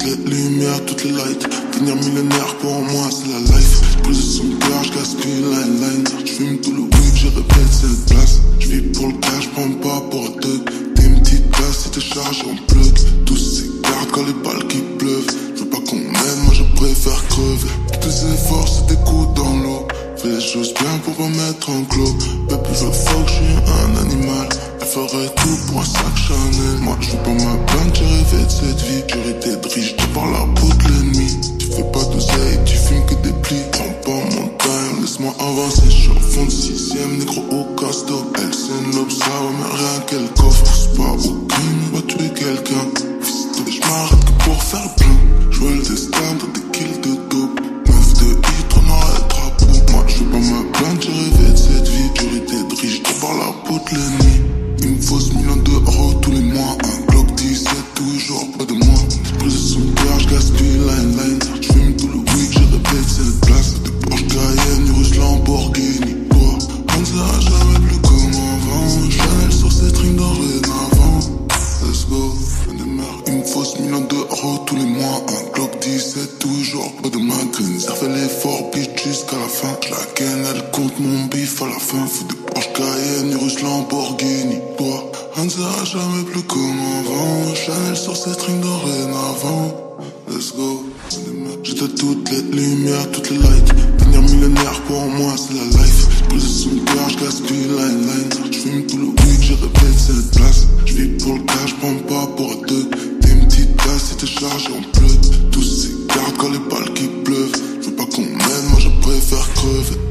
les lumières, toutes les lights. Devenir millionnaire pour moi c'est la life. Poser son cœur, j'gaspille line. J'fume tout le week, je répète cette place. J'vis pour le cash, j'prends pas pour deux. T'es une petite place, si t'es chargé en plug. Tous ces gardes quand les balles qui pleuvent. J'veux pas qu'on m'aide, moi je préfère crever. Tous tes efforts c'est des coups dans l'eau. Fais les choses bien pour pas mettre en clos. Peuple je fuck, j'suis un animal. Je ferais tout pour un sac Chanel. Moi je veux pas ma plainte, j'ai rêvé de cette vie. J'aurais été riche, je par la bout de l'ennemi. Tu fais pas d'oseille, tu fumes que des plis. Prends pas mon time, laisse-moi avancer. J'suis au fond de 6ème, négro au casse-top. Elle scène l'aube, ça va mais rien qu'elle coffre. C'est pas au crime, on va tuer quelqu'un. J'm'arrête que pour faire plein. J'vois le destin dans des kills de dope. Meuf de hit, on aurait le drapeau. Moi je veux pas me plaindre, j'ai rêvé de cette vie. J'aurais été riche, je par la bout de l'ennemi. Il me faut 1 million d'euros tous les mois. Un Glock 17 toujours près de moi. J'brise son cœur, j'gaspille line. J'fume tout le week, je répète cette place. Des Porsche Cayenne, Urus Lamborghini. Toi, on ne sera jamais plus comme avant. Chanel sur ses strings dorénavant. Let's go, il me faut 1 million d'euros tous les mois. Un Glock 17 toujours près de ma green. Ça fait l'effort, bitch, jusqu'à la fin. J'la ken, elle compte mon bif à la fin. Fous des Porsche Cayenne, Urus Lamborghini. Toi, on ne sera jamais plus comme avant. Chanel sur ses strings dorénavant. Let's go. J'éteins toutes les lumières, toutes les lights. Devenir millionnaire pour moi c'est la life. J'brise son cœur, j'gaspille line. J'fume tout le week, je répète cette place. J'vis pour le cash, j'prends pas pour deux. T'es une petite place, si t'es chargé en plug. Tous ces gardes quand les balles qui pleuvent. J'veux pas qu'on m'aide, moi je préfère crever.